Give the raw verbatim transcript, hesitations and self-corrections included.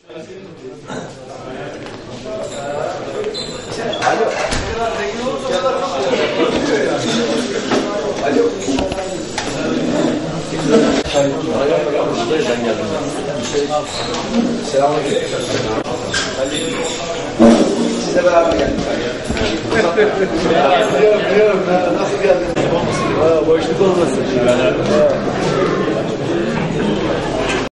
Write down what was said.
Alo. Alo. Ben geldim. Selamünaleyküm. Sizle beraber geldik. Biliyorum, biliyorum. Nasıl geldiniz? Boşluk olmasın.